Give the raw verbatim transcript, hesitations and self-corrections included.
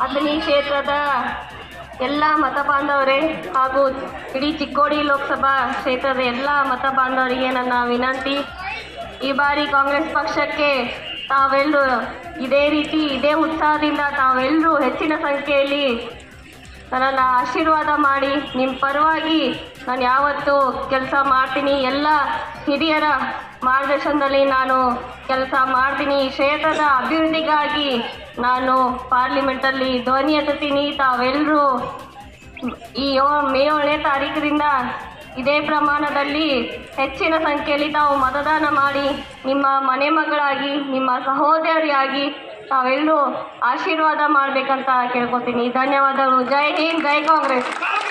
ಅಥಣಿ ಕ್ಷೇತ್ರದ ಎಲ್ಲ ಮತ ಬಾಂಧವರೇ ಹಾಗೂ ಇಡೀ ಚಿಕ್ಕೋಡಿ ಲೋಕಸಭಾ ಕ್ಷೇತ್ರದ ಎಲ್ಲ ಮತ ಬಾಂಧವರಿಗೆ ನನ್ನ ವಿನಂತಿ, ಈ ಬಾರಿ ಕಾಂಗ್ರೆಸ್ ಪಕ್ಷಕ್ಕೆ ತಾವೆಲ್ಲರೂ ಇದೇ ರೀತಿ ಇದೇ ಉತ್ಸಾಹದಿಂದ ತಾವೆಲ್ಲರೂ ಹೆಚ್ಚಿನ ಸಂಖ್ಯೆಯಲ್ಲಿ ನನ್ನನ್ನು ಆಶೀರ್ವಾದ ಮಾಡಿ ನಿಮ್ಮ ಪರವಾಗಿ ನಾನು ಯಾವತ್ತೂ ಕೆಲಸ ಮಾಡ್ತೀನಿ. ಎಲ್ಲ ಹಿರಿಯರ ಮಾರ್ಗದರ್ಶನದಲ್ಲಿ ನಾನು ಕೆಲಸ ಮಾಡ್ತೀನಿ. ಕ್ಷೇತ್ರದ ಅಭಿವೃದ್ಧಿಗಾಗಿ ನಾನು ಪಾರ್ಲಿಮೆಂಟಲ್ಲಿ ಧ್ವನಿ ಎತ್ತುತ್ತೀನಿ. ತಾವೆಲ್ಲರೂ ಈ ಯೋ ಮೇ ಏಳನೇ ತಾರೀಕರಿಂದ ಇದೇ ಪ್ರಮಾಣದಲ್ಲಿ ಹೆಚ್ಚಿನ ಸಂಖ್ಯೆಯಲ್ಲಿ ತಾವು ಮತದಾನ ಮಾಡಿ ನಿಮ್ಮ ಮನೆ ಮಗಳಾಗಿ ನಿಮ್ಮ ಸಹೋದರಿಯಾಗಿ ತಾವೆಲ್ಲರೂ ಆಶೀರ್ವಾದ ಮಾಡಬೇಕಂತ ಕೇಳ್ಕೊತೀನಿ. ಧನ್ಯವಾದಗಳು. ಜೈ ಹಿಂದ್, ಜೈ ಕಾಂಗ್ರೆಸ್.